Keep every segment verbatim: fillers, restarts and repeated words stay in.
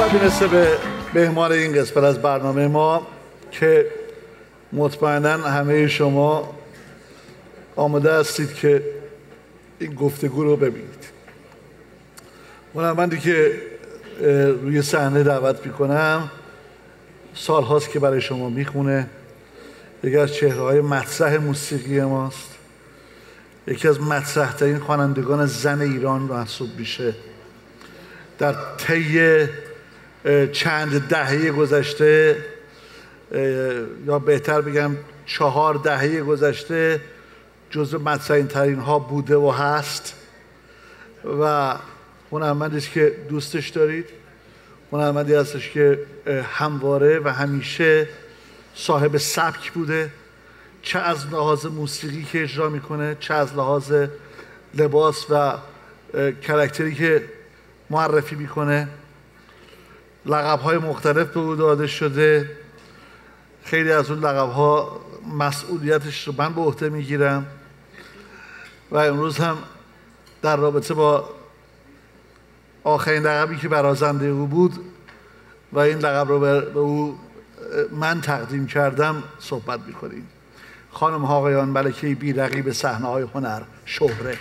باید میرسه به مهمان این قسمت از برنامه ما که مطمئنا همه شما آماده هستید که این گفتگو رو ببینید. هنرمندی که روی صحنه دعوت میکنم سال هاست که برای شما میخونه، یکی از چهره‌های مطرح موسیقی ماست، یکی از مطرح ترین خوانندگان زن ایران محسوب میشه. در طی چند دهه گذشته یا بهتر بگم چهار دهه گذشته جزو مطرحین ترین ها بوده و هست و هنرمندی است که دوستش دارید، هنرمندی هستش که همواره و همیشه صاحب سبک بوده، چه از لحاظ موسیقی که اجرا میکنه، چه از لحاظ لباس و کاراکتری که معرفی میکنه. لقب‌های مختلف به او داده شده. خیلی از اون لقب‌ها مسئولیتش رو من به عهده میگیرم و امروز هم در رابطه با آخرین لقبی که برازنده او بود و این لقب رو به او من تقدیم کردم صحبت میکنیم. خانم ها آقایان، ملکه بی‌رقیب صحنه‌های هنر، شهره.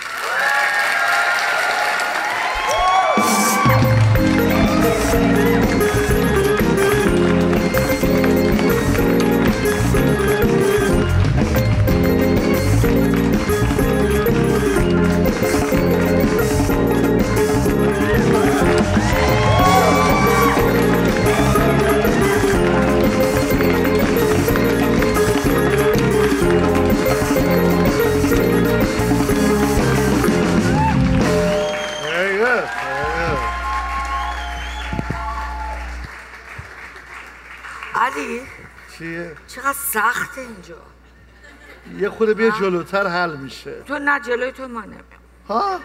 علی چیه؟ چقدر سخته اینجا. یه خورده بیا جلوتر حل میشه. تو نه جلوی تو ما نمیام. ها؟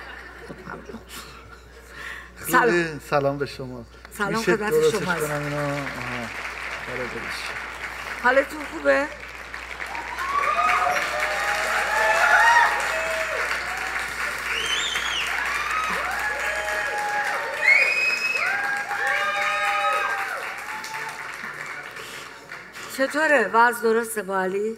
سلام. سلام به شما. سلام خدمت شما. حالتون خوبه؟ چطوره؟ وضع درسته با علی؟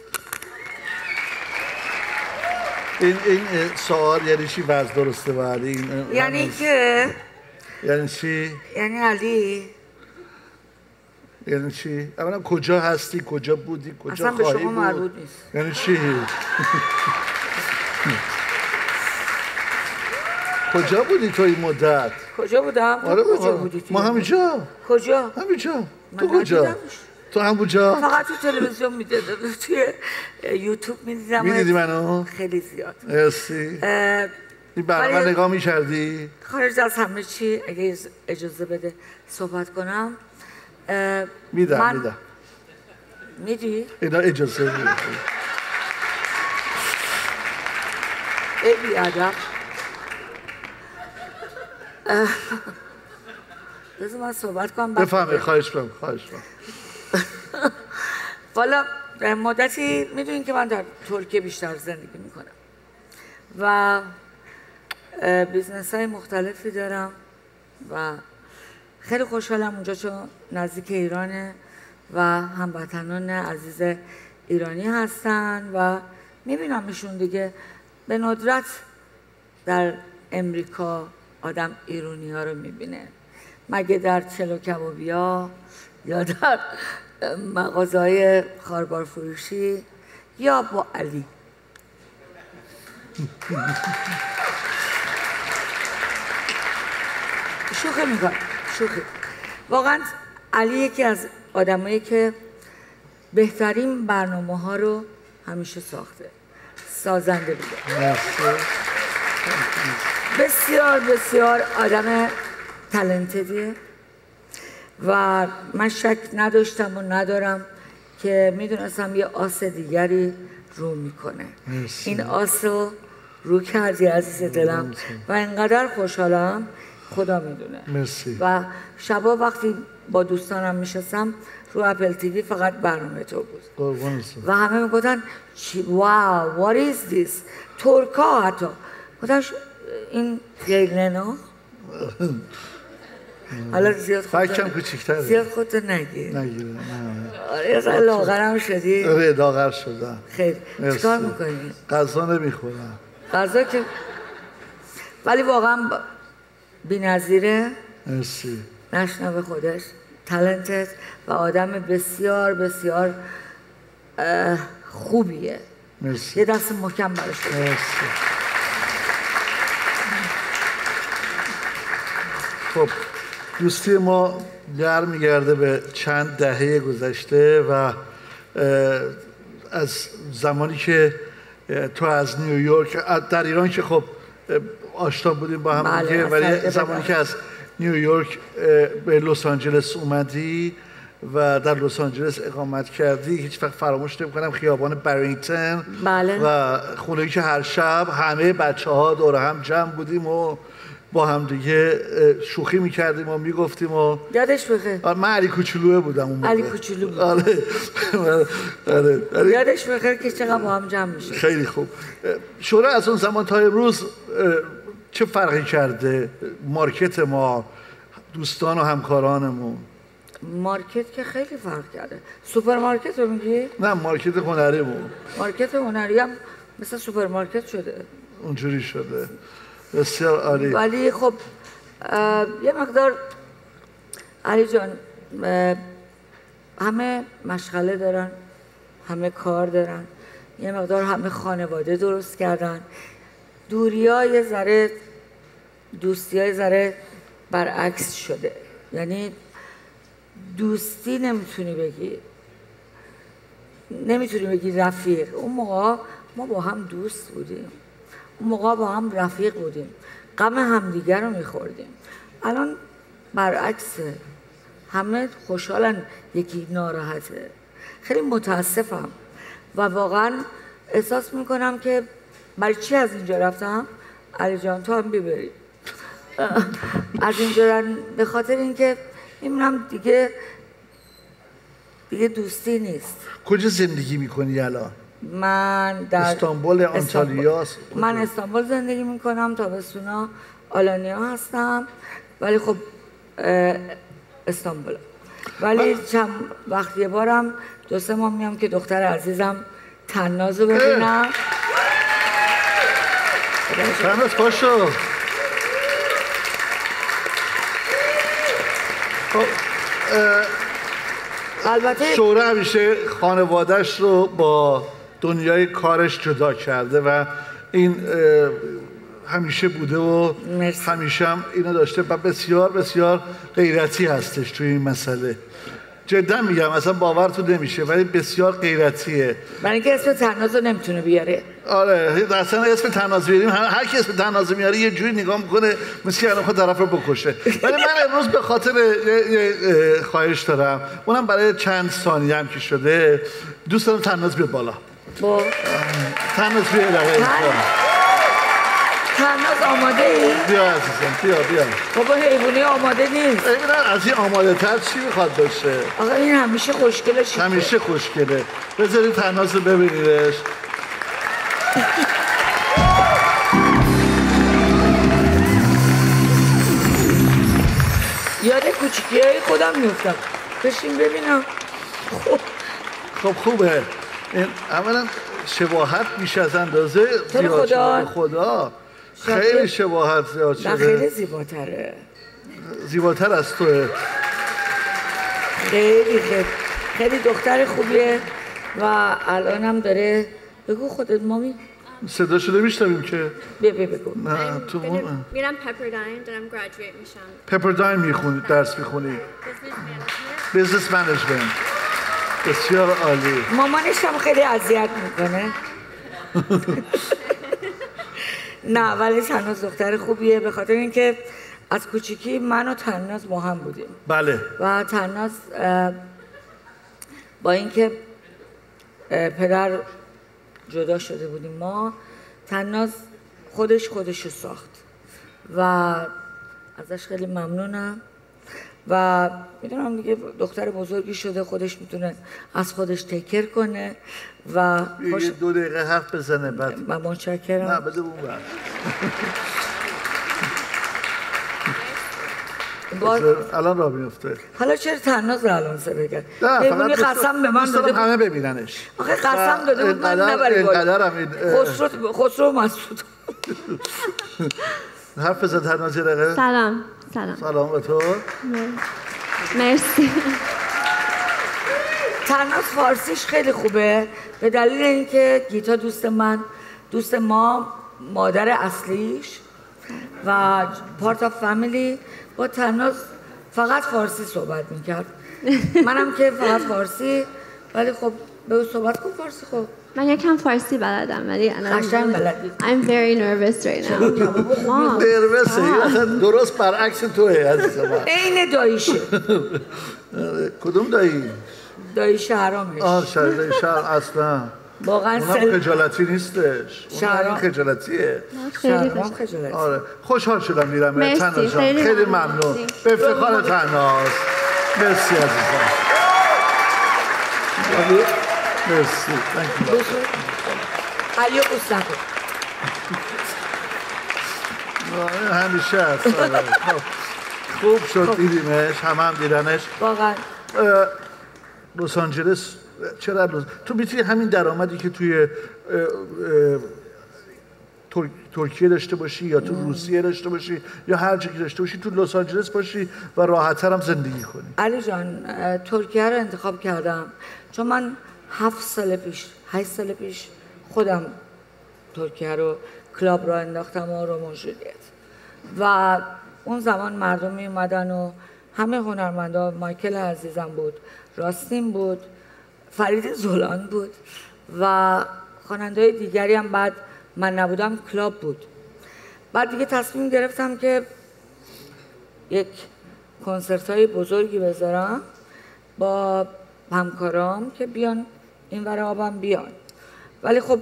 این این سوال یعنی چی وضع درسته با علی؟ این یعنی که یعنی چی؟ یعنی علی یعنی چی؟ اولا کجا هستی؟ کجا بودی؟ کجا اصلا خواهی به شما بود؟ مربوط نیست. یعنی چی؟ کجا بودی تو این مدت؟ کجا بودم؟ آره کجا بودی؟ ما همینجا. کجا؟ همینجا. تو کجا؟ تو همونجا؟ فقط تو تلویزیون میدیدم، توی یوتیوب میدیدم. میدیدی منو؟ خیلی زیاد. مرسی. این برنامه نگاه میکردی؟ خارج از همه چی اگه اجازه بده صحبت کنم. میدم من... میدم. میدی؟ اینا اجازه میدم. ای بی ادب. بذار من صحبت کنم. بفهمه. خواهش کنم. خواهش کنم. والا مدتی میدونین که من در ترکیه بیشتر زندگی میکنم و بیزنس های مختلفی دارم و خیلی خوشحالم اونجا چون نزدیک ایرانه و هموطنان عزیز ایرانی هستن و میبینمشون دیگه. به ندرت در امریکا آدم ایرانی ها رو میبینه، مگه در چلو کبابیا یا در مغازه‌های خاربار فروشی یا با علی. شوخی میکنم، شوخی. واقعا علی یکی از آدمایی که بهترین برنامه ها رو همیشه ساخته، سازنده بوده. بسیار بسیار آدم تالنتدیه و من شک نداشتم و ندارم که میدونستم یه آس دیگری رو میکنه. مرسی. این آس رو رو کردی عزیز دلم و اینقدر خوشحالم خدا میدونه. مرسی. و شبا وقتی با دوستانم میشستم رو اپل تیوی فقط برنامه تو بود و همه میگفتن واو what is this؟ ترکا حتی گفتن این گیلنا حالا زیاد خودت فکرم کوچیک‌تره. زیاد خودت نگیر. نگیر. نه. آره یه ذره لاغرم شدی. آره لاغر شدم. خیلی. چیکار میکنی؟ غذا نمیخورم. غذا که ولی واقعا بی‌نظیره. مرسی. نشنوه خودش، تالنتت و آدم بسیار بسیار خوبیه. مرسی. یه دست محکم براش بده. مرسی. خب دوستی ما برمیگرده به چند دهه گذشته و از زمانی که تو از نیویورک، در ایران که خب آشنا بودیم با هم دیگه، ولی زمانی که از نیویورک به لس آنجلس اومدی و در لس آنجلس اقامت کردی، هیچ وقت فراموش نمی‌کنم خیابان برینگتن. بله. و خونه‌ای که هر شب همه بچه‌ها دور هم جمع بودیم و با هم دیگه شوخی می‌کردیم و میگفتیم و یادش بخیر. من علی کوچولو بودم اون موقع. علی کوچولو بود. آره. آره. یادش بخیر که چقدر با هم جمع میشه. خیلی خوب. شوره از اون زمان تا امروز چه فرقی کرده مارکت ما، دوستان و همکارانمون؟ مارکت که خیلی فرق کرده. سوپرمارکت رو میگی؟ نه مارکت هنریمون. مارکت هنری هم مثل سوپرمارکت شده. اونجوری شده. بسیار عالی. ولی خب یه مقدار علی جان همه مشغله دارن، همه کار دارن، یه مقدار همه خانواده درست کردن. دوری ها یه ذره، دوستی های ذره برعکس شده. یعنی دوستی نمیتونی بگی، نمیتونی بگی رفیق. اون موقع ما با هم دوست بودیم، اون موقع با هم رفیق بودیم، غم همدیگر رو میخوردیم. الان برعکسه، همه خوشحالن، یکی ناراحته. خیلی متاسفم و واقعا احساس میکنم که برای چی از اینجا رفتم؟ علی جان تو هم ببری. از اینجا به خاطر اینکه میبینم دیگه دیگه دوستی نیست. کجا زندگی میکنی الان؟ من در استانبول، آنتالیا؟ من استانبول زندگی میکنم، تابستونا آلانیا هستم، ولی خب استانبول. ولی چند وقت یه بارم دو سه ماه میام که دختر عزیزم تناز رو ببینم. تناز پاشو. البته شوره همیشه خانوادهش رو با دنیای کارش جدا کرده و این همیشه بوده و مرسی. همیشه هم اینو داشته و بسیار بسیار غیرتی هستش توی این مسئله. جدا میگم اصلا باورتون نمیشه ولی بسیار غیرتیه. برای اینکه اسم تناز رو نمیتونه بیاره. آره اصلا اسم تناز بیاریم هر کی اسم تناز میاره یه جوری نگاه میکنه مثل الان خود طرف رو بکشه. ولی من امروز به خاطر یه خواهش دارم، اونم برای چند ثانیه هم که شده، دوست دارم تناز بیاد بالا. با تناز بیاد. تناز آماده ای؟ بیا عزیزم بیا بیا. بابا حیوانی آماده نیست. اینا از این آماده تر چی میخواد باشه؟ آقا این همیشه خوشگله شده. همیشه خوشگله. بذارید تناز رو ببینیدش. یاد کوچیکی های خودم میفتم. بشین ببینم. خب خب خوبه. این اولا شباهت بیش از اندازه زیاد شده. خدا خیلی شباهت زیاد شده. نه خیلی زیباتره. زیباتر از توه. خیلی خیلی خیلی دختر خوبیه و الان هم داره. بگو خودت مامی. صدا شده میشنویم که. بیا بیا بگو. نه تو میرم پپرداین دارم گریجویت میشم. پپرداین میخونی، درس میخونی. بیزنس منیجمنت. بسیار عالی. مامانش هم خیلی اذیت میکنه. نه ولی تناز دختر خوبیه به خاطر اینکه از کوچیکی من و تناز با هم بودیم. بله. و تناز با اینکه پدر جدا شده بودیم ما، تناز خودش خودش رو ساخت و ازش خیلی ممنونم و میدونم دیگه دختر بزرگی شده، خودش میتونه از خودش تکر کنه و خوش... یه دو دقیقه حرف بزنه بعد. من متشکرم. نه بده اون بعد. باز الان راه میفته. حالا چرا تناز رو الان صدا کرد؟ نه حیوانی قسم به من داده بود همه ببیننش. آخه قسم داده بود من نبری بالا. خسرو خسرو مسعود. حرف بزن تناز دقیقه. سلام. سلام. سلام به تو. مرسی. تناز فارسیش خیلی خوبه به دلیل اینکه گیتا دوست من دوست ما مادر اصلیش و پارت آف فامیلی با تناز فقط فارسی صحبت میکرد. منم که فقط فارسی ولی خب به او صحبت کن فارسی. خب من یکم فارسی بلدم ولی قشنگ بلدی. I'm very nervous right now. نروسه درست برعکس توه عزیز من. عین داییشه. کدوم دایی؟ دایی شهرامش. آه شهر شهر اصلا. واقعا سل... خجالتی نیستش. شهرام خجالتیه. شهرام خجالتی. آره خوشحال شدم میرم تناز جان. خیلی, خیلی ممنون. به افتخار تناز. مرسی عزیزم. مرسی. علیو بوس نکن. همیشه هست. خوب شد دیدیمش. همه هم دیدنش. واقعا. لس آنجلس چرا لس... تو میتونی همین درآمدی که توی اه، اه، تر... ترکیه داشته باشی یا تو روسیه داشته باشی یا هر جایی داشته باشی تو لس آنجلس باشی و راحت‌تر هم زندگی کنی. علی جان ترکیه رو انتخاب کردم چون من هفت سال پیش هشت سال پیش خودم ترکیه رو کلاب رو انداختم و رو موجودیت و اون زمان مردم می اومدن و همه هنرمندا مایکل عزیزم بود، راستین بود، فرید زولان بود و خواننده‌های دیگری هم بعد من نبودم کلاب بود. بعد دیگه تصمیم گرفتم که یک کنسرت‌های بزرگی بذارم با همکارام که بیان این ور آبم بیان. ولی خب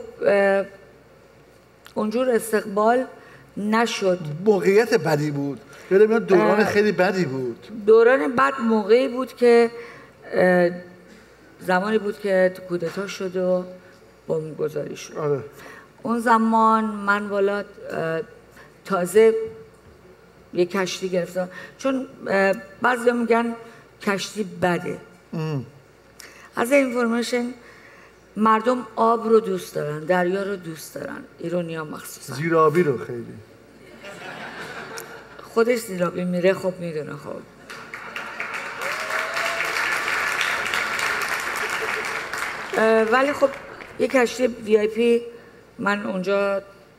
اونجور استقبال نشد. موقعیت بدی بود. یادم دوران خیلی بدی بود. دوران بد موقعی بود که زمانی بود که کودتا شد و بمبگذاری شد. آره. اون زمان من والا تازه یه کشتی گرفتم چون بعضی میگن کشتی بده. ام. از اینفورمیشن مردم آب رو دوست دارن، دریا رو دوست دارن، ایرانی‌ها مخصوصا. زیرابی رو خیلی. خودش زیرابی میره خب میدونه. خب ولی خب یک کشتی وی آی پی من اونجا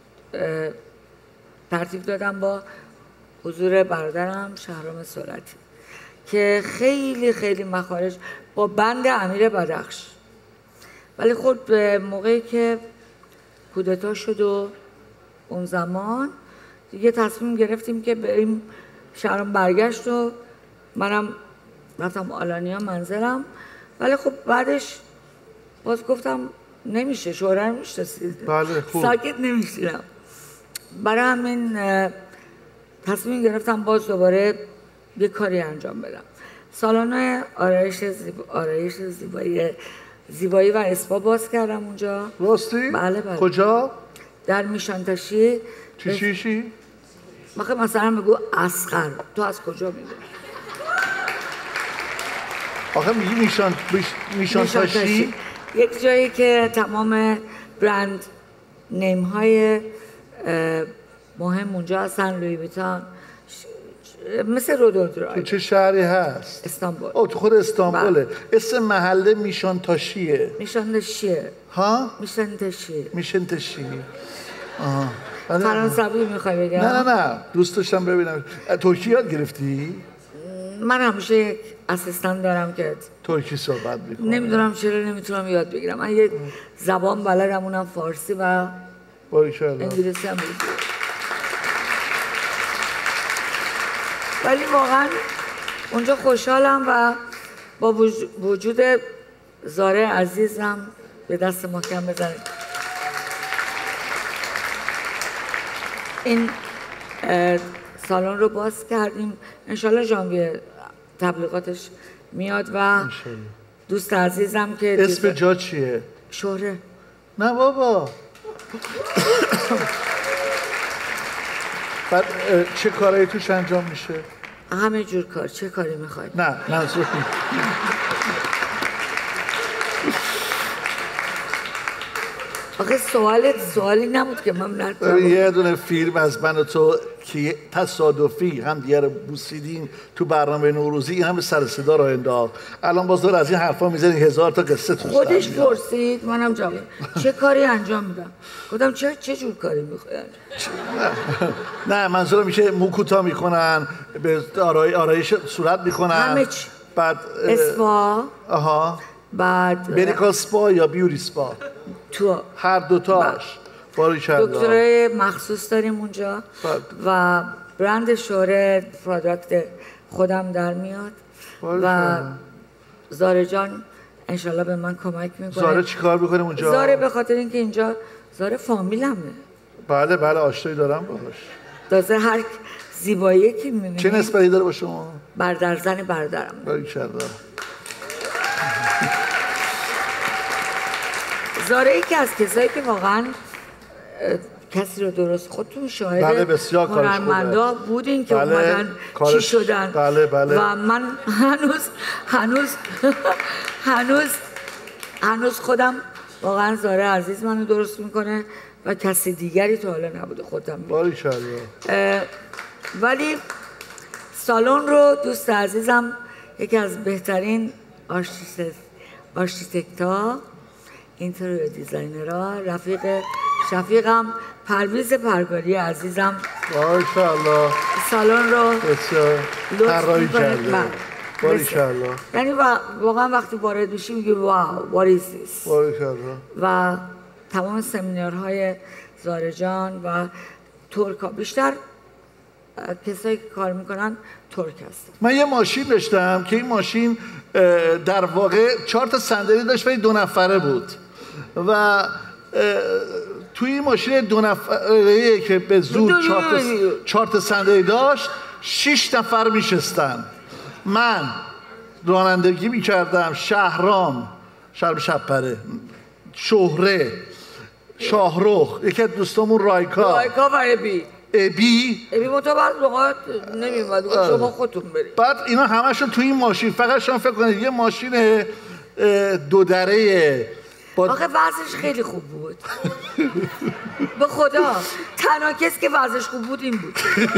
ترتیب دادم با حضور برادرم شهرام سرعتی که خیلی خیلی مخارج با بند امیر بدخش. ولی خب موقعی که کودتا شد و اون زمان دیگه تصمیم گرفتیم که بریم. شهرام برگشت و منم رفتم آلانیا منزلم. ولی خب بعدش باز گفتم نمیشه، شوهر میشناسید. بله خوب. ساکت نمیشیدم. برای همین تصمیم گرفتم باز دوباره یه کاری انجام بدم. سالن آرایش زیب... آرایش زیبایی زیبایی و اسپا باز کردم اونجا. راستی؟ بله بله. کجا؟ در میشانتشی. چی چی چی؟ مخه مثلا بگو اسقر، تو از کجا میدونی؟ آخه میگی میشان میشانتشی؟ یک جایی که تمام برند نیم های مهم اونجا هستن. لوی ویتون مثل رودودرای. تو چه شهری هست؟ استانبول. او تو خود استانبوله. اسم محله میشانتاشیه. میشانتشیه. ها؟ میشانتشی. میشانتشی. آها. فرانسوی میخوای بگم؟ نه نه نه دوست داشتم ببینم. ترکی یاد گرفتی؟ من همیشه یک اسیستان دارم که ترکی صحبت میکنه. نمیدونم چرا نمیتونم یاد بگیرم. من یک زبان بلدم اونم فارسی و انگلیسی هم بگیرم. ولی واقعا اونجا خوشحالم و با وجود زاره عزیزم به دست محکم بزنید. این سالن رو باز کردیم. انشالله ژانویه تبلیغاتش میاد و انشالله. دوست عزیزم که اسم جا چیه؟ شهره. نه بابا. بعد چه کارایی توش انجام میشه؟ همه جور کار. چه کاری میخواید؟ نه منظور آخه سوالت سوالی نبود که من نتونم. یه دونه فیلم از من و تو که تصادفی هم دیگه رو بوسیدیم تو برنامه نوروزی، این هم سر صدا رو انداخت. الان باز دور از این حرفا میزنی هزار تا قصه تو خودش پرسید منم جواب چه کاری انجام میدم. گفتم چه چه جور کاری میخوای؟ نه منظورم میشه مو کوتاه میکنن، به آرای آرایش صورت میکنن، همه چی. بعد اسپا. آها. بعد مدیکال سپا یا بیوتی سپا؟ تو هر دوتاش. باریکلا. دکترای مخصوص داریم اونجا و برند شوره پروداکت خودم در میاد و زاره جان انشالله به من کمک میکنه. زاره چی کار میکنه اونجا؟ زاره به خاطر اینکه اینجا زاره فامیلمه. بله بله آشنایی دارم باهاش. تازه هر زیبایی که میبینی چه نسبتی داره با شما؟ برادر زن برادرم. باریکلا. زاره ای که از کسایی که واقعا کسی رو درست خودتون شاهد بله بسیار هنرمندا بودین که بله، اومدن چی شدن. بله بله. و من هنوز هنوز هنوز هنوز خودم واقعا زاره عزیز منو درست میکنه و کسی دیگری تا حالا نبوده خودم. باریکلا. ولی سالن رو دوست عزیزم یکی از بهترین آرشیتکت‌ها، اینتریور دیزاینرها، رفیق شفیقم پرویز پرگاری عزیزم ماشاءالله سالن رو بسیار طراحی کرده. باریکلا. یعنی واقعا وقتی وارد میشی میگی واو what is this. باریکلا. و تمام سمینارهای زاره جان و ترکا بیشتر کسایی که کار میکنن ترک هستن. من یه ماشین داشتم که این ماشین در واقع چهار تا صندلی داشت ولی دو نفره بود و توی این ماشین دو نفره که به زور چهار تا چهار تا صندلی داشت شش نفر میشستن. من رانندگی میکردم، شهرام شرم شپره، شهره، شاهرخ، یکی از دوستامون رایکا رایکا و ابی ابی ابی متوجه لغات نمیومد شما خودتون برید. بعد اینا همشون توی این ماشین، فقط شما فکر کنید یه ماشین دو دره با... آخه وضعش خیلی خوب بود. به خدا تنها کسی که وضعش خوب بود این بود.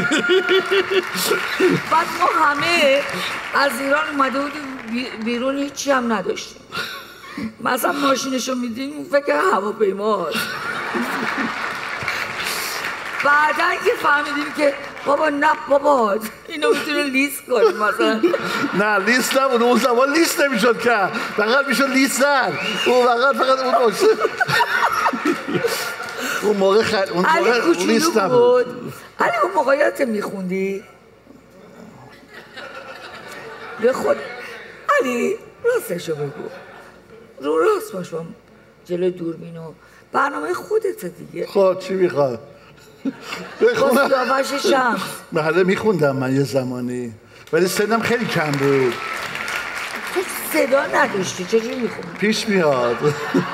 بعد ما همه از ایران اومده بودیم بیرون هیچی هم نداشتیم. مثلا ماشینشو میدیم فکر هواپیما هست. بعدن که فهمیدیم که بابا نه بابا اینو میتونه لیست کنیم مثلا. نه لیست نبود اون زمان، لیست نمیشد که فقط میشد لیست زد اون فقط فقط اون باشه. اون موقع خیلی اون موقع لیست نبود. علی اون موقع یادت میخوندی؟ به خود علی راستشو بگو، رو راست باش با جلو دوربین و برنامه خودت دیگه. خب چی میخواد؟ بخونم سیاوش شمس. بله میخوندم من یه زمانی ولی سنم خیلی کم بود. تو صدا نداشتی چجوری میخوندی؟ پیش میاد.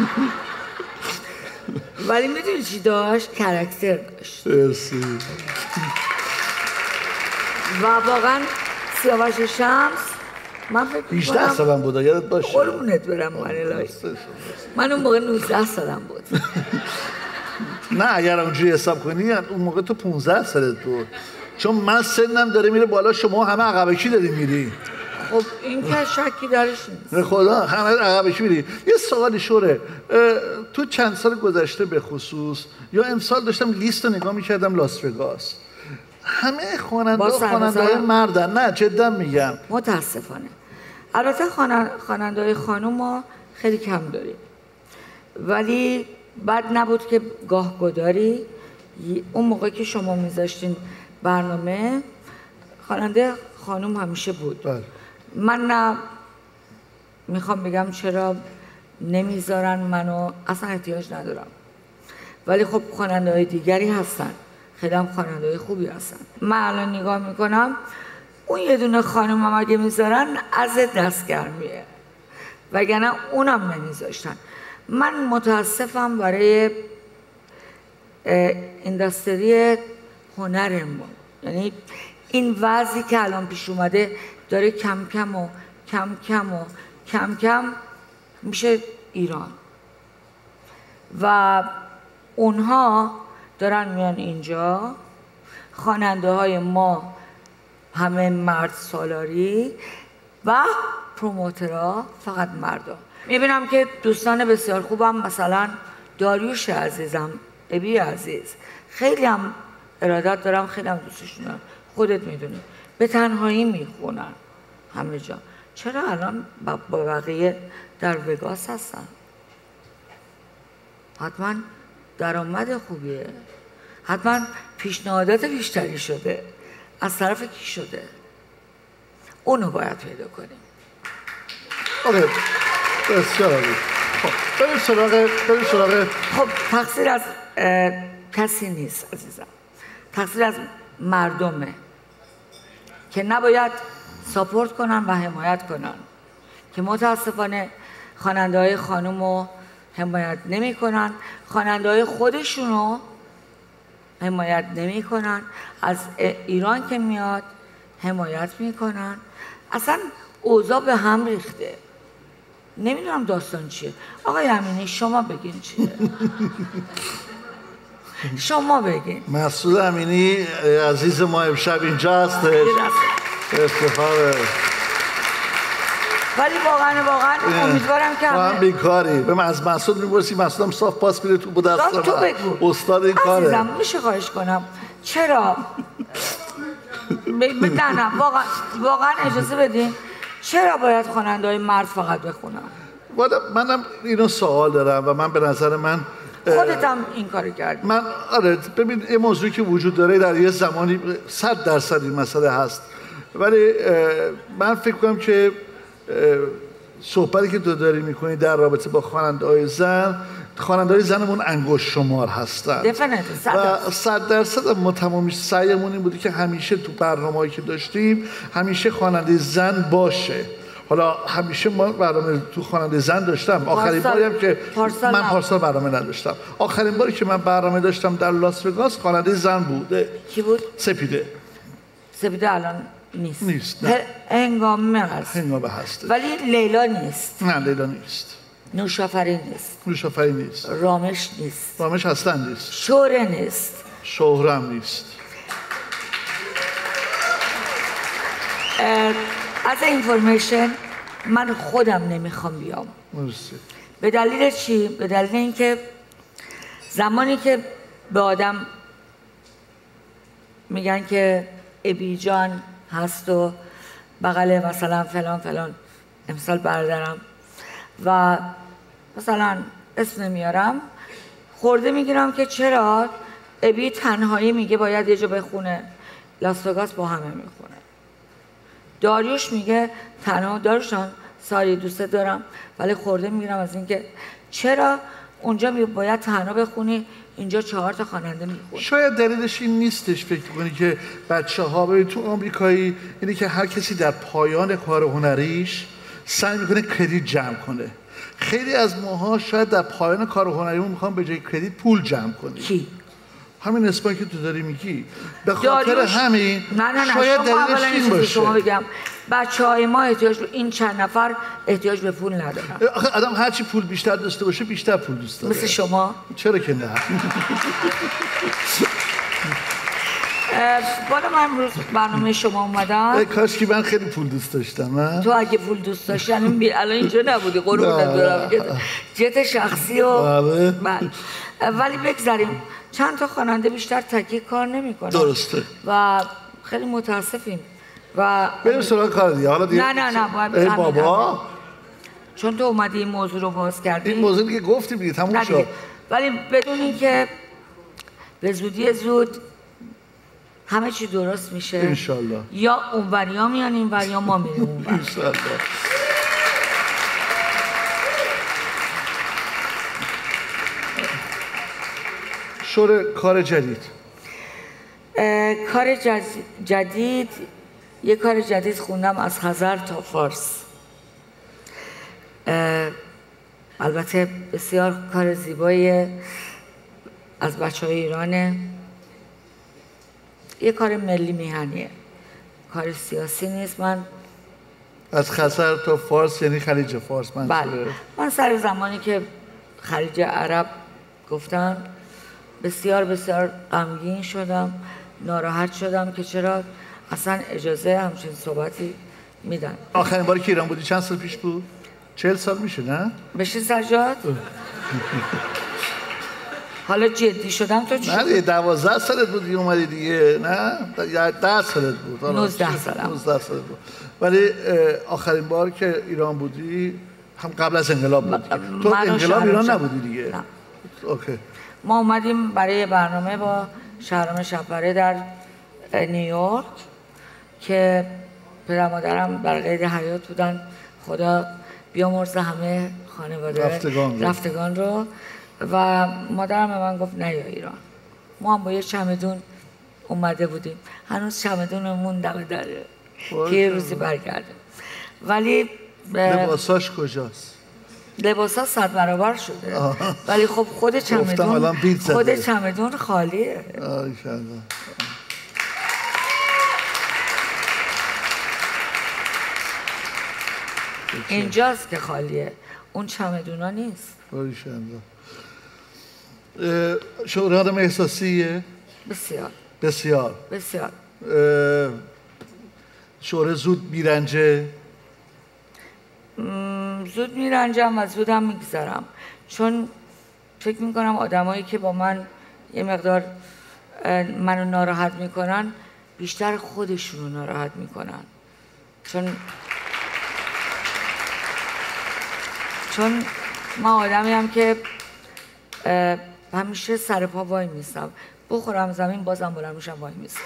ولی میدونی چی داشت؟ کرکتر داشت. مرسی. و واقعا سیاوش شمس من فکر می‌کنم هجده سالم بود یادت باشه. قربونت برم من الهی. من اون موقع نوزده سالم بود. نه اگر اونجوری حساب کنی اون موقع تو پونزده سالت بود، چون من سنم داره میره بالا، شما همه عقبکی داری میری. خب این که شکی درش نیست. خدا همه عقبکی میری. یه سوالی شوره، تو چند سال گذشته به خصوص یا امسال داشتم لیست رو نگاه میکردم لاس وگاس، همه خواننده خواننده مردن. نه جدا میگم متاسفانه. البته خواننده های خانوم ما خیلی کم داریم ولی بد نبود که گاه گداری اون موقع که شما میذاشتین برنامه خواننده خانوم همیشه بود. بله. من نه میخوام بگم چرا نمیذارن منو، اصلا احتیاج ندارم ولی خب خواننده های دیگری هستن، خیلی هم خواننده های خوبی هستن. من الان نگاه میکنم اون یه دونه خانوم هم اگه میذارن از دستگرمیه وگرنه اونم نمیذاشتن. من متاسفم برای اندستری هنرمون، یعنی این وضعی که الان پیش اومده داره کم کم و کم کم و کم کم میشه ایران و اونها دارن میان اینجا، خواننده های ما همه مرد سالاری و پروموترها فقط مردا. میبینم که دوستان بسیار خوبم، مثلا داریوش عزیزم، ابی عزیز، خیلی هم ارادت دارم، خیلی هم دوستشون دارم، خودت میدونی، به تنهایی میخونن همه جا. چرا الان با بقیه در وگاس هستن؟ حتما درآمد خوبیه، حتما پیشنهادات بیشتری شده، از طرف کی شده؟ اونو باید پیدا کنیم. آره بسیار عالی. خب بریم سراغ بریم سراغ خب تقصیر از کسی نیست عزیزم، تقصیر از مردمه که نباید ساپورت کنن و حمایت کنن، که متاسفانه خواننده های خانم رو حمایت نمی کنن، خواننده های خودشون رو حمایت نمی کنن، از ایران که میاد حمایت می کنن. اصلا اوضاع به هم ریخته. نمیدونم داستان چیه. آقای امینی شما بگین چیه؟ شما بگین. مسعود امینی عزیز ما امشب اینجا هستش. افتخاره. ولی واقعا واقعا امیدوارم که هم بیکاری. به من از مسعود می‌پرسی، مسعودم صاف پاس میره تو بود دست تو بگو. استاد این کاره. عزیزم میشه خواهش کنم چرا نه نه واقعا واقعا اجازه بدین، چرا باید خواننده‌های مرد فقط بخونن؟ والا منم اینو سوال دارم و من به نظر من خودت هم این کارو کردی. من آره ببین این موضوعی که وجود داره در یه زمانی صد درصد این مسئله هست، ولی من فکر کنم که صحبتی که تو داری میکنی در رابطه با خواننده‌های زن، خواننده‌های زنمون انگشت شمار هستن و صد درصد ما تمام سعیمون این بوده که همیشه تو برنامه‌ای که داشتیم همیشه خواننده زن باشه. حالا همیشه ما برنامه تو خواننده زن داشتم. آخرین باری هم که من پارسال برنامه نداشتم، آخرین باری که من برنامه داشتم در لاس وگاس خواننده زن بوده. کی بود؟ سپیده. سپیده الان نیست. نیست. نه. هنگامه هست. هنگامه هست. ولی لیلا نیست. نه لیلا نیست. نوشافرین نیست. نوشافرین نیست. رامش نیست. رامش اصلا نیست. شوره نیست. شوهره هم نیست. از اینفورمیشن من خودم نمیخوام بیام. مرسی. به دلیل چی؟ به دلیل اینکه زمانی که به آدم میگن که ابی جان هست و بغل مثلا فلان فلان امثال برادرم و مثلا اسم نمیارم، خورده میگیرم که چرا ابی تنهایی میگه باید یه جا بخونه، لاس وگاس با همه میخونه. داریوش میگه تنها، داریوشان ساری دوست دارم ولی خورده میگیرم از اینکه چرا اونجا باید تنها بخونی، اینجا چهار تا خواننده میخونه. شاید دلیلش این نیستش فکر کنی که بچه‌ها به تو آمریکایی اینه که هر کسی در پایان کار هنریش سعی میکنه کردیت جمع کنه. خیلی از ماها شاید در پایان کار هنریمون میخوام به جای کردیت پول جمع کنیم. کی؟ همین اسمی که تو داری میگی. به خاطر همین نه نه نه شاید دلیلش این باشه. شما بگم بچه‌های ما احتیاج به این چند نفر احتیاج به پول ندارن. آخه آدم هرچی پول بیشتر داشته باشه بیشتر پول دوست داره. مثل شما؟ چرا که نه؟ بالا من امروز برنامه شما اومدم. کاش که من خیلی پول دوست داشتم. نه؟ تو اگه پول دوست داشتی الان الان اینجا نبودی، قربونت برم. جت شخصی و بله. ولی بگذاریم چند تا خواننده بیشتر تکی کار نمیکنن. درسته. و خیلی متاسفیم. و بریم سراغ کار دیگه. حالا دیگه نه نه نه باید ای بابا، چون تو اومدی این موضوع رو باز کردی. این موضوعی که گفتیم دیگه تموم شد. ولی بدون اینکه به زودی زود همه چی درست میشه انشالله. یا اونوریا میان اینور یا ما میریم اونور. انشالله. شوره کار جدید. کار جدید یه کار جدید خوندم از خزر تا فارس. البته بسیار کار زیبایی از بچه های ایرانه. یه کار ملی میهنیه. کار سیاسی نیست. من از خزر تا فارس یعنی خلیج فارس من بله. من سر زمانی که خلیج عرب گفتن بسیار بسیار غمگین شدم، ناراحت شدم که چرا اصلا اجازه همچین صحبتی میدن. آخرین باری که ایران بودی چند سال پیش بود؟ چهل سال میشه نه؟ بشین سجاد؟ حالا جدی شدم تو چی؟ نه دیگه دوازده سالت بود دیگه اومدی دیگه نه؟ ده سالت بود. نوزده سالم. نوزده سالت بود. ولی آخرین بار که ایران بودی هم قبل از انقلاب بود. تو انقلاب ایران نبودی دیگه؟ نه. اوکی. ما اومدیم برای برنامه با شهرام شب‌پره در نیویورک که پدر مادرم در قید حیات بودن، خدا بیامرزه همه خانواده رفتگان رو. رفتگان رو و مادرم به من گفت نه یا ایران. ما هم با یه چمدون اومده بودیم، هنوز چمدونمون دم داره که یه روزی برگردیم. ولی لباساش کجاست؟ لباسا صد برابر شده آه. ولی خب خود چمدون خود چمدون خالیه. آشالله. اینجاست که خالیه، اون چمدونا نیست. آشالله. شوهر آدم احساسیه؟ بسیار بسیار بسیار. شوهر زود میرنجه؟ زود میرنجم و زودم میگذرم، چون فکر میکنم آدمایی که با من یه مقدار منو ناراحت میکنن بیشتر خودشونو ناراحت میکنن، چون چون من آدمی هم که همیشه سر پا وای میستم، بخورم زمین بازم بلند میشم وای میستم.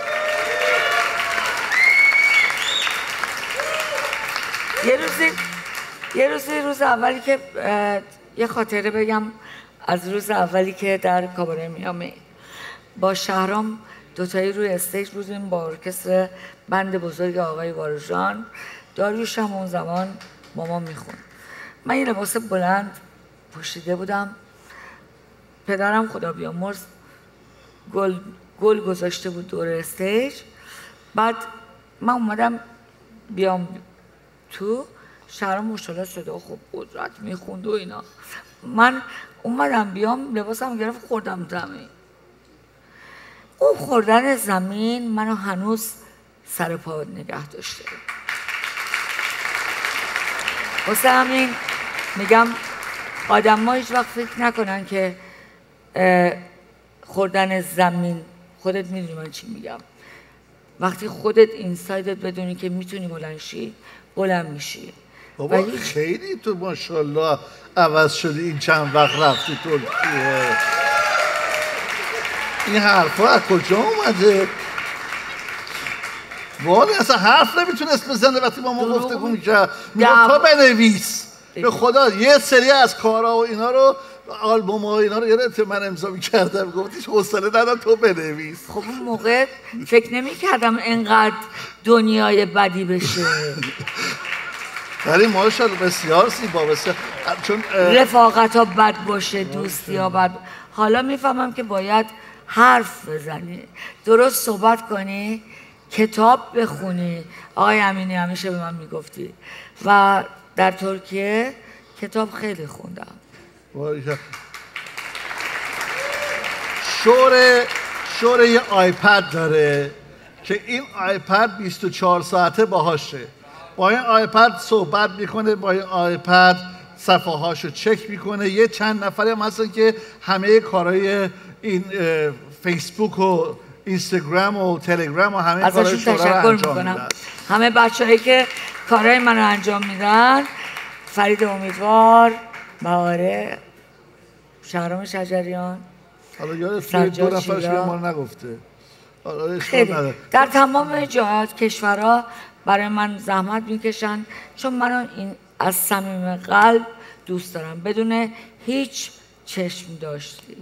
یه روزی یه روزی روز اولی که یه خاطره بگم از روز اولی که در کاباره میامی با شهرام دوتایی روی استیج بودیم با ارکستر بند بزرگ آقای وارژان. داریوش هم اون زمان ماما میخوند. من یه لباس بلند پوشیده بودم، پدرم خدا بیامرز گل گل گذاشته بود دور استیج. بعد من اومدم بیام تو، شهرام ماشاءالله صدا خوب قدرت میخوند و اینا. من اومدم بیام لباسم گرفت خوردم زمین. اون خوردن زمین منو هنوز سر پا نگه داشته. واسه همین میگم آدم ها هیچ وقت فکر نکنن که خوردن زمین، خودت میدونی من چی میگم، وقتی خودت اینسایدت بدونی که میتونی بلند شی بلند میشی. بابا هیچ... خیلی تو ماشاءالله عوض شدی این چند وقت رفتی ترکیه. این حرفا از کجا اومده؟ والا اصلا حرف نمیتونست بزنه وقتی با ما گفتگو میکرد. میگم تو بنویس به خدا یه سری از کارها و اینا رو آلبوم ها اینا رو یادت من امضا میکردم، گفتیش حوصله ندارم تو بنویس. خب اون موقع فکر نمیکردم اینقدر دنیای بدی بشه. ولی ماشاءالله بسیار زیبا، بسیار چون رفاقت ها بد باشه، دوستی ها بد. حالا میفهمم که باید حرف بزنی، درست صحبت کنی، کتاب بخونی. آقای امینی همیشه به من میگفتی و در ترکیه کتاب خیلی خوندم. شوره شوره یه آیپد داره که این آیپد بیست و چهار ساعته باهاشه، با این آیپد صحبت میکنه، با این آیپد صفحه هاشو چک میکنه. یه چند نفری هم هستن که همه کارهای این فیسبوک و اینستاگرام و تلگرام و همه کارهای شوره رو انجام میدن. همه بچه‌هایی که کارهای منو انجام میدن، فرید امیدوار، بهاره، شهرام شجریان، حالا یاد دو نفرش به ما نگفته. خیلی در تمام جهات کشورها برای من زحمت میکشن، چون منو این از صمیم قلب دوست دارم بدون هیچ چشم داشتی.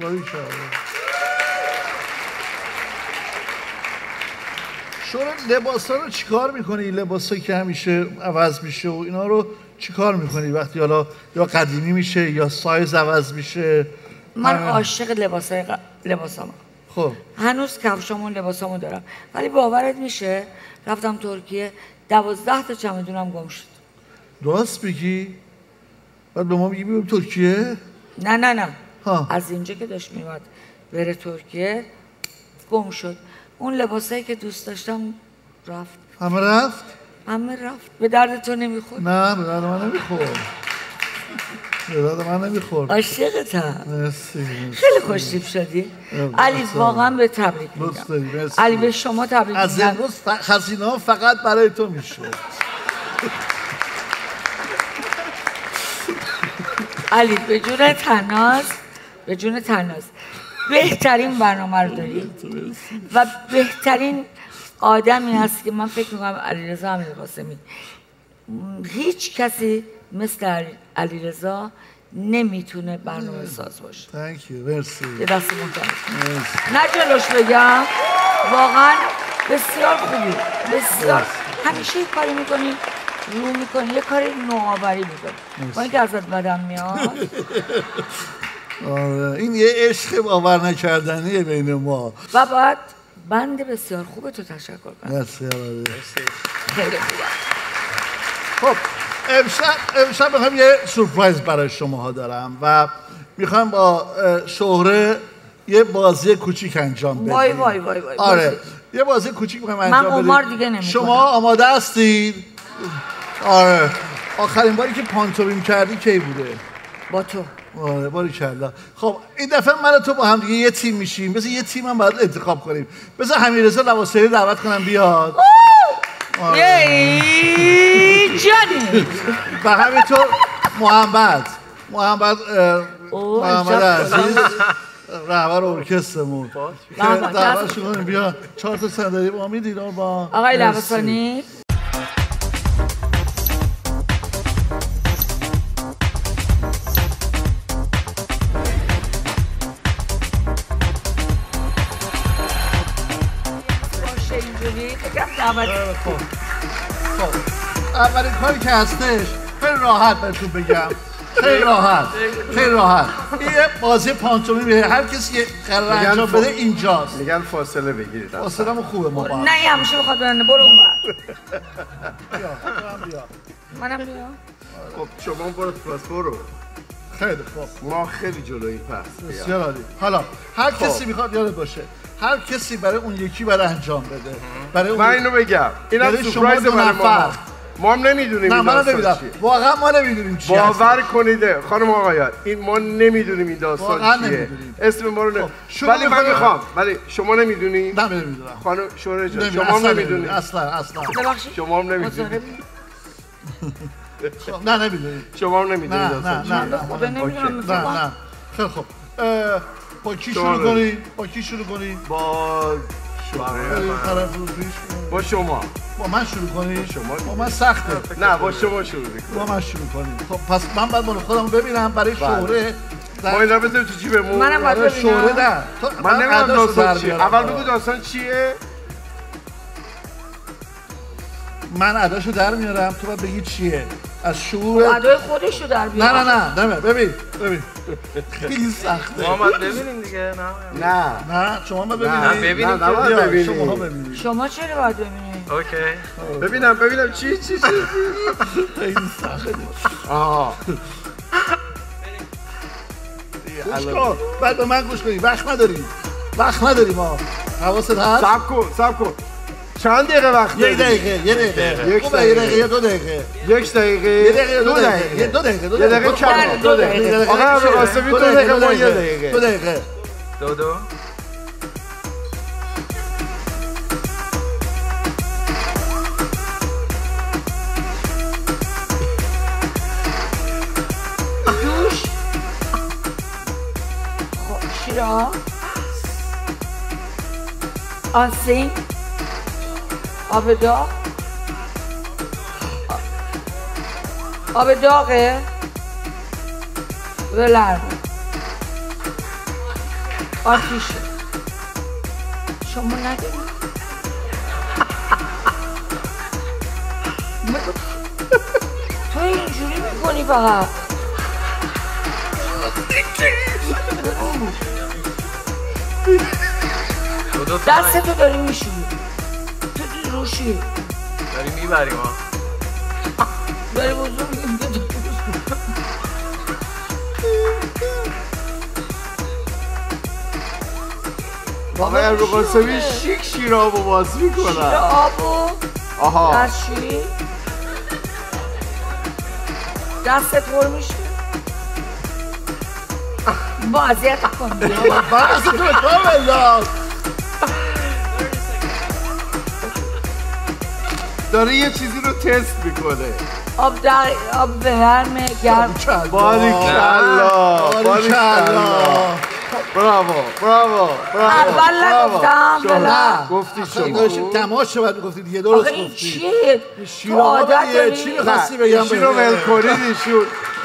شوره لباسا رو چیکار میکنی؟ لباسا که همیشه عوض میشه و اینا رو چیکار میکنی وقتی حالا یا قدیمی میشه یا سایز عوض میشه؟ من عاشق لباسای ق... لباسام. خب هنوز کفشامون لباسامو دارم ولی باورت میشه رفتم ترکیه دوازده تا چمدونم گم شد. راست بگی؟ بعد به ما میگی بیام ترکیه؟ نه نه نه ها. از اینجا که داشت میومد بره ترکیه گم شد. اون لباسایی که دوست داشتم رفت. همه رفت؟ همه رفت. به درد تو نمیخورد؟ نه به درد من نمیخورد. به درد من نمیخورد. عاشقتم. مرسی. خیلی خوشتیپ شدی. علی واقعا به تبریک میگم. علی به شما تبریک میگم. از امروز خزینه ها فقط برای تو میشه. علی به جون تناز به جون تناز بهترین برنامه رو داری و بهترین آدمی هست که من فکر میکنم علیرضا امیرقاسمی. هیچ کسی مثل علیرضا نمیتونه برنامه ساز باشه. Thank you. مرسی. یه دست محترم. نه جلوش بگم واقعا بسیار خوبی بسیار همیشه یه کاری میکنی رو میکنی یه کاری نوآوری میکنی با اینکه ازت بدم میاد. آره این یه عشق باور نکردنیه بین ما و بعد بند بسیار خوب تو تشکر کنم. مرسی آره. خیلی خوبه. خب امشب امشب میخوام یه سورپرایز برای شماها دارم و میخوام با شهره یه بازی کوچیک انجام بدیم. وای وای وای وای. آره یه بازی کوچیک میخوام انجام بدیم. من قمار دیگه نمیکنم. شما آماده هستید؟ آره آخرین باری که پانتومیم کردی کی بوده؟ با تو. آره باریکلا. خب این دفعه من و تو با هم دیگه یه تیم میشیم. بذار یه تیم هم باید انتخاب کنیم. بذار حمیدرضا لواسری دعوت کنم بیاد. یی جانی. و همینطور محمد محمد محمد عزیز رهبر ارکسترمون که دعوتش کنیم بیا. چهار تا صندلی با میدید با آقای لواسانی. خب خب اولین کاری که هستش خیلی راحت بهتون بگم خیلی راحت خیلی راحت این یه بازی پانتومیمه. هر کسی یه قرار انجام بده اینجاست. میگن فاصله بگیرید. فاصله مو خوبه ما با هم. نه همیشه بخواد برنه برو اون بیا منم بیا منم بیا. خب شما برو پس برو. خیلی خوب ما خیلی جلویی پس. بسیار عالی. حالا هر کسی میخواد یادت باشه هر کسی برای اون یکی برای انجام بده. برای من اینو بگم اینم سورپرایز برای ما. ما هم نمیدونیم این داستان چیه. واقعا ما نمیدونیم چیه. باور کنید خانم آقایان این ما نمیدونیم این داستان چیه. اسم ما رو نه. ولی من میخوام ولی شما نمیدونید. نه نمیدونم. خانم شوره جان شما هم نمیدونید. اصلا اصلا. شما هم نمیدونید. نه نمیدونید. شما هم نمیدونید نه داستان نه نه نه نه. خیلی خوب. با کی شروع کنی؟ با کی شروع کنی؟ با طرف رو پیش با شما. با من شروع کنی؟ شما. با من سخته. نه با شما شروع کنی. با من شروع کنی. خب پس من بعد مال خودم ببینم برای شهره. ما اینا بذاریم تو جیبمون. منم باید ببینم. شهره نه. من نمیدونم داستان چیه. اول بگو داستان چیه؟ من اداشو در میارم تو باید بگی چیه. از شعور ادای خودشو در بیار. نه نه نه نه ببین ببین خیلی سخته. ما باید ببینیم دیگه. نه نه نه شما باید ببینید. نه ببینیم نه باید ببینید. شما ببینید. شما چرا باید ببینید؟ اوکی. ببینم ببینم چی چی چی خیلی سخته. آها گوش کن بعد به من گوش کنی. وقت نداریم وقت نداریم ما. حواست هست؟ صبر کن صبر کن چند دقیقه وقت یک دقیقه یه دقیقه یک خوبه یه دقیقه یا دو دقیقه یک دقیقه یه دقیقه دو دقیقه دو دقیقه دو یه دقیقه دقیقه کم دو دقیقه آقا امیرقاسمی دو دقیقه ما یه دقیقه دو دقیقه دو دو دوش شیرا آسین آب داغ آب داغه ولرم آتیشه شما ندارید تو اینجوری میکنی فقط دو تا دست تو داری میشونی تو تو روشی داری میبریم ها داری بزرگ میگیم آقای ابوالقاسمی شیک شیرابو باز میکنن شیرابو آها از چی؟ دستت پر میشه با اذیت کن بس تو کامل داد داره یه چیزی رو تست میکنه آب در آب گرمه گرم باریکالله باریکالله براوو براوو براوو اول نگفتم بله گفتی شما داشتیم تماس شو باید میگفتید دیگه درست آخه این گفتی چیه؟ شیرابا عادت دیگه داری؟ چی می‌خواستی بگم ایشون رو ول کنید ایشون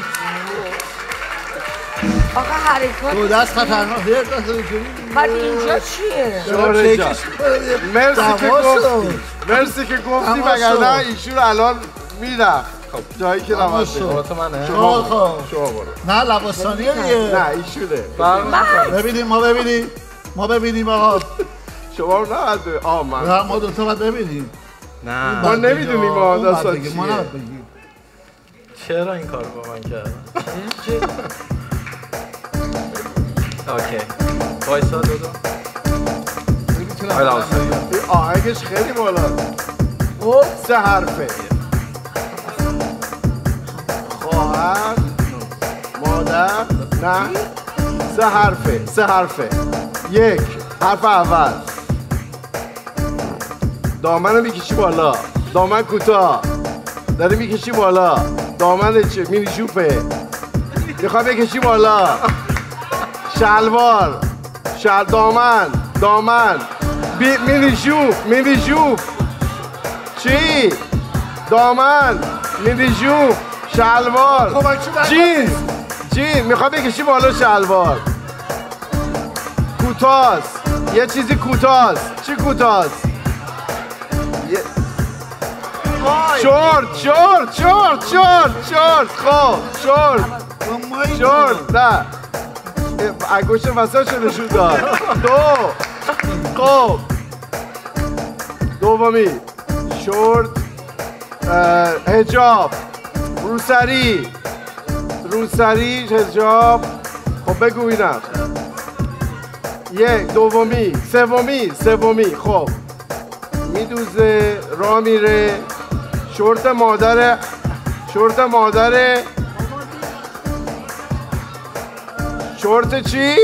آخه حرکات دو دست خطرناک یه دست اینجوری بعد اینجا چیه؟ شورای جان مرسی که تماس گفتی مرسی که گفتی تماس وگرنه شد. ایشون الان میرفت جایی که نباید تماس بره. شد. منه شما خب. برو. شما برو نه لباسانیه دیگه نه ایشونه ببینیم ما ببینیم ما ببینیم آقا شما رو نباید بره. آه من نه ما دوتا باید ببینیم نه ما نمیدونیم ما اون باید داستان بگیم. ما چیه نباید بگیم چرا این کار با من کرد اوکی وایسا دودو حالا این آهنگش خیلی بالا سه حرفه خواهر مادر نه سه حرفه سه حرفه یک حرف اول دامنو میکشی بالا دامن کوتاه داری میکشی بالا دامن چه مینی جوپه میخوای بکشی بالا شلوار شل دامن دامن بی... مینی جوپ مینی جوپ چی دامن مینی جوپ شلوار جینز جین میخوای بکشی بالا شلوار کوتاست یه چیزی کوتاست چی کوتاست یه... شورت شورت شورت شورت شورت خب شورت شورت نه انگشت وسط شده نشون داد دو خب دومی شورت حجاب روسری روسری حجاب خب بگو اینم یک دومی سومی سومی خب میدوزه راه میره شورت مادر شورت مادر شورت چی؟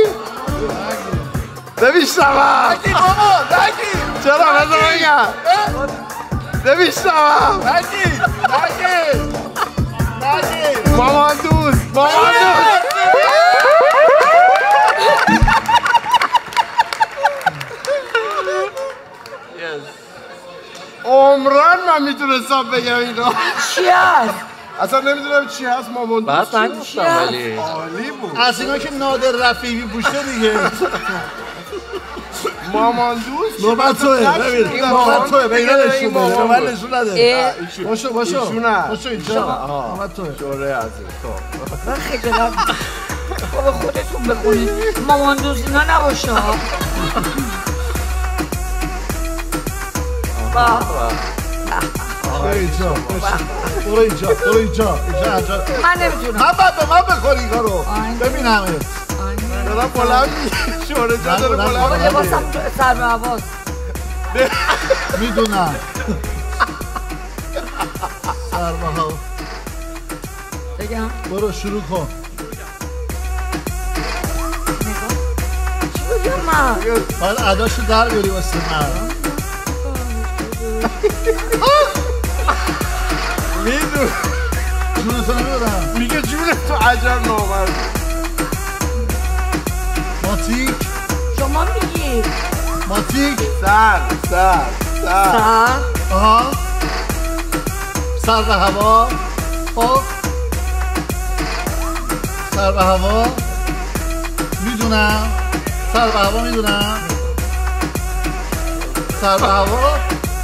نمیشنوم نگی بابا نگی چرا بذار بگم نمیشنوم نگی نگی نگی مامان دوست مامان دوست عمران من میتونستم بگم اینا چی هست؟ اصلا نمیدونم چی هست مامان دوست بعد من گفتم ولی عالی بود از اینا که نادر رفیعی پوشته دیگه مامان دوست نوبت توه ببین نوبت توه به اینا نشون بده به من نشون نده باشو باشو ایشونه. باشو اینجا نوبت توه شوره عزیز خب من خجالت بابا خودتون بخونید مامان دوست اینا نباشه ها. با برو اینجا برو اینجا برو اینجا اینجا اینجا من نمیتونم من باید به من بکنی این کارو ببین همه دارم بلند می شوره جا داره بابا بلند لباسم سر به حواس میدونم سربها بگم برو شروع کن چی بگم من؟ باید اداشو در بیاری واسه من میدون جونتو نمیدونم میگه جونه تو عجب نامرد ماتیک شما میگی ماتیک سر سر سر سر آها سر به هوا خب سر به هوا میدونم سر به هوا میدونم سر به هوا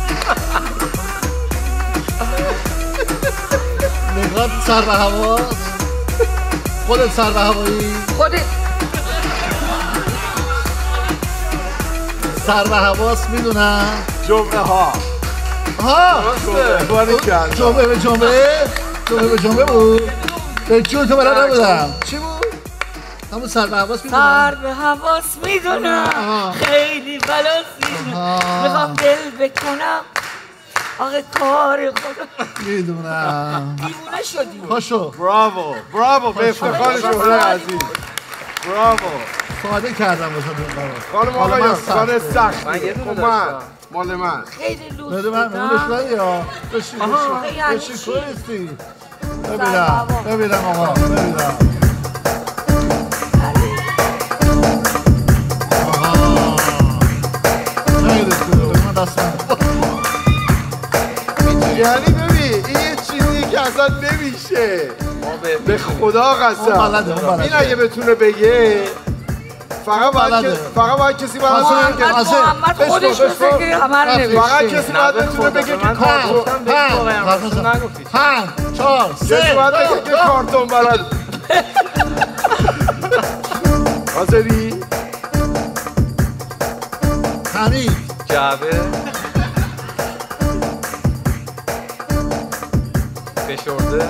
نگاه سر به هوا خودت سر به هوایی خودت سر و حواس میدونن جمعه ها ها باری کردم جمعه به جمعه جمعه به جمعه بود به جون تو بلد نبودم چی بود؟ همون سر به حواس میدونم سر به حواس میدونم خیلی بلاس میدونم میخوام دل بکنم آقا کار خدا میدونم دیوونه شدی پاشو براوو براوو به افتخار شهره عزیز براوو ساده کردم واسه دون خانم آقایان کار سخت من یه دونه من داشتم. مال من خیلی لوس بده من بودم اونش بدی یا بشی یعنی بشی بشی چی؟ توریستی ببینم ببینم آقا ببینم آها خیلی خوبه من دستم یعنی ببین این یه چیزی که اصلا نمیشه به خدا قسم اون بلده، اون بلده. این اگه بتونه بگه فقط باید بلده. که- فقط باید کسی باید قاسم، بگه. قاسم. محمد بشکن، خودش بشکن. مثل که همه رو رفتی. فقط نوشته کسی باید بتونه بگه که کارتون گفتم به واقعا راستو نگفتی پنج چهار سه کسی باید بگه که دو کارتون بلد حاضری؟ حمید جعبه فشرده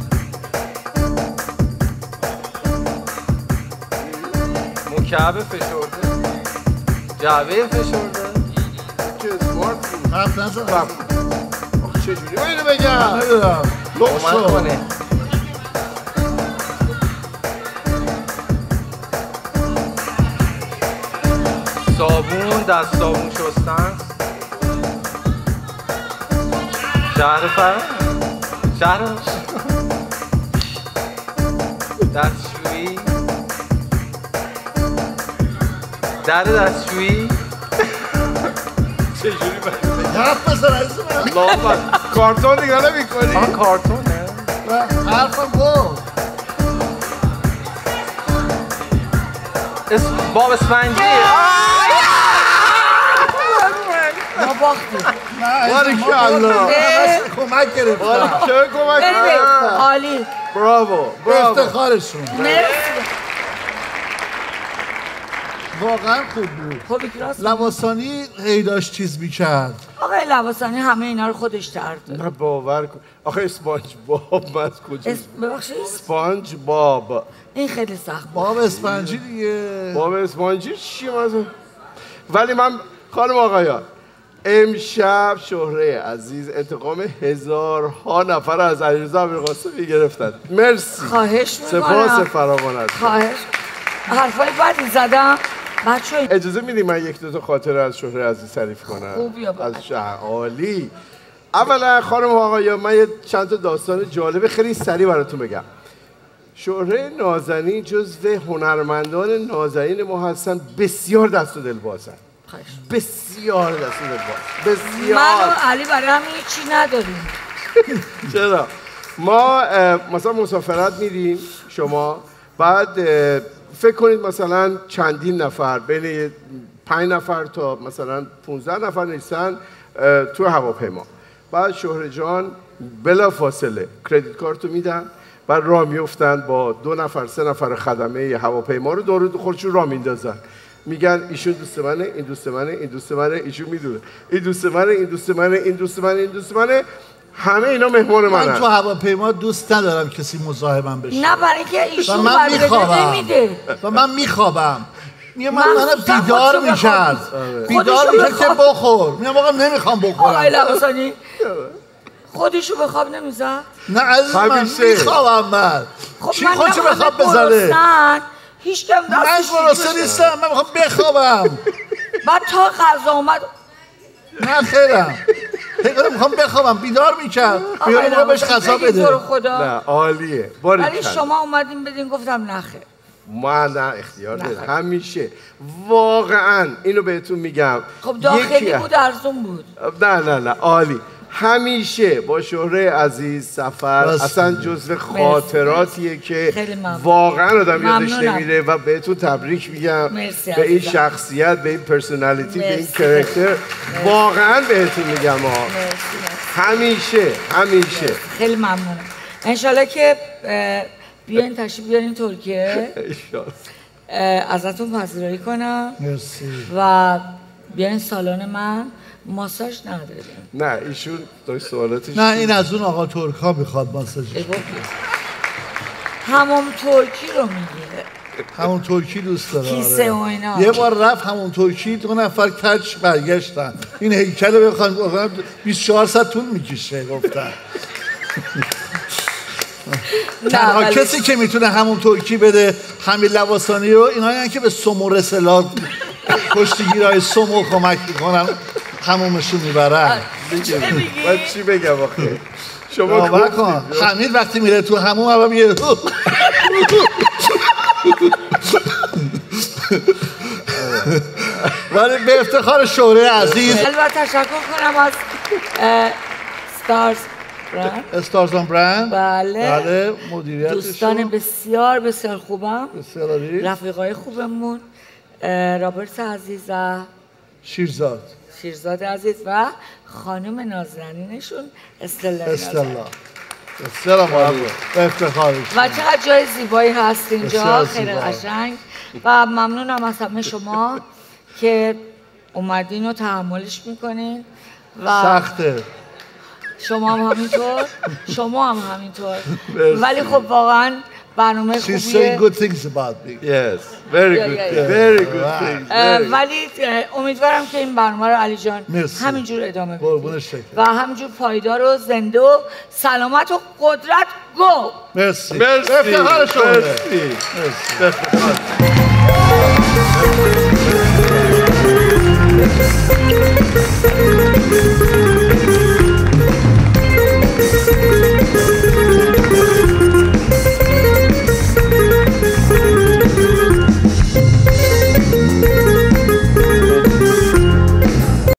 مکعب فشرده جعبه فشرده که اسمارت بود حرف نزن بف. آخه چجوری باید اینو بگم؟ نمیدونم کمک لخشو کنه صابون دست صابون شستن شهر فرم شهر دستشویی در دستشویی چجوری باید حرف بزن عزیز من لامد کارتون نگاه نمی کنی؟ آن کارتونه حرفم بود اسم باب اسفنجی ما باختیم نه باری که الله کمک گرفتم باری که کمک بریم کنم عالی براوو به براوو افتخارشون مرسی واقعا خوب بود خوبی که راست لواسانی هی داشت چیز میکرد آقای لواسانی همه اینا رو خودش درد داره نه باور کن آخه اسپانج باب از کجا اسم ببخشید اسپانج باب این خیلی سخت بود باب اسپنجی دیگه باب اسپانجی چی مثلا ولی من خانم آقایان امشب شهره عزیز انتقام هزارها نفر از علیرضا امیرقاسمی گرفتن مرسی خواهش سپاس میکنم فراوان است خواهش حرفای بدی زدم بچه اجازه میدی من یک دو تا خاطره از شهره عزیز تعریف کنم خوب یا بد؟ از شهر عالی اولا خانم و آقایان من یه چند تا داستان جالب خیلی سریع براتون بگم شهره نازنین جزو هنرمندان نازنین ما هستن بسیار دست و دل بازن خواهش بسیار دست و دل باز بسیار من و علی برای هم هیچی نداریم چرا ما اه، مثلا مسافرت میریم شما بعد اه، فکر کنید مثلا چندین نفر بین پنج نفر تا مثلا پونزده نفر نیستن اه، تو هواپیما بعد شهره جان بلا فاصله کردیت کارتو میدن بعد راه میفتن با دو نفر سه نفر خدمه هواپیما رو دور خودشون راه میندازن میگن ایشون دوست منه این دوست منه این دوست منه ایشون میدونه این دوست منه این دوست منه این دوست منه این دوست منه همه اینا مهمان من منن تو هواپیما دوست ندارم کسی مزاحمم بشه نه برای اینکه و ایشون من بر بده میخوابم نمیده و من میخوابم میگه من من منو خودشو بیدار بخواب. میکرد بیدار خودشو میکرد که بخواب. بخور میگم آقا نمیخوام آقای بخورم لباسانی خودشو به خواب نمیزد نه عزیز من همیشه. میخوابم من خب چی من خودشو نه بخواب همه بزنه گرسنن. هیچ کم من دستش گرسنه نمیشه. نیستم من میخوام بخوابم بعد تا غذا اومد نه خیرم خیلی میخوام بخوابم بیدار میکرد آقای بیدار میخوام بهش لباسانی غذا بگید بده تو رو خدا نه عالیه باری ولی کلا. شما اومدین بدین گفتم نخه ما نه اختیار داریم همیشه واقعا اینو بهتون میگم خب داخلی یکی- بود ارزون بود نه نه نه عالی همیشه با شهره عزیز سفر راست اصلا میگی. جزو خاطراتیه که خیلی ممنون. واقعا آدم یادش ممنونم. نمیره و بهتون تبریک میگم مرسی به این عزیزم. شخصیت به این پرسونالیتی به این مرسی. کرکتر واقعا بهتون میگم ها مرسی، مرسی. همیشه همیشه خیلی ممنونم انشالله که اه، بیاین تشریف بیارین ترکیه ایشالا. اه، ازتون پذیرایی کنم مرسی و بیاین سالن من ماساژ نداریم. نه ایشون داشت سوالاتش. نه این از اون آقا ترک ها میخواد ماساژ. همون ترکی رو میگیره. همون ترکی دوست داره. کیسه و اینا. یه بار رفت همون ترکی دو نفر کج برگشتن. این هیکل رو بخوان بیست و چهار ساعت طول میکشه گفتن. تنها کسی که میتونه همون ترکی بده همین لواسانی رو اینا هستن که به سمو رسلا کشتیگیرهای سمو کمک میکنن همومشون میبرن. باید چی بگم آخه شما باور کن حمید وقتی میره تو هموم اول میگه ولی به افتخار شهره عزیز البته تشکر کنم از ستارز برند استارز آن برند. بله بله مدیریتشون دوستان بسیار بسیار خوبم، بسیار عالی، رفیقای خوبمون، رابرت عزیز و شیرزاد شیرزاد عزیز و خانم نازنینشون استلا. استلا بسیار ممنون به افتخارش و چقدر جای زیبایی هست اینجا، خیلی قشنگ و ممنونم از همه شما که اومدین و تحملش میکنین و سخته. شما هم همینطور شما هم همینطور ولی خب واقعا برنامه خوبیه. She's saying good things about me. Yes, very good, very good things. ولی امیدوارم که این برنامه رو علی جان همینجور ادامه بدید و همینجور پایدار و زنده و سلامت و قدرت گو. مرسی. مرسی. افتخار شما. مرسی.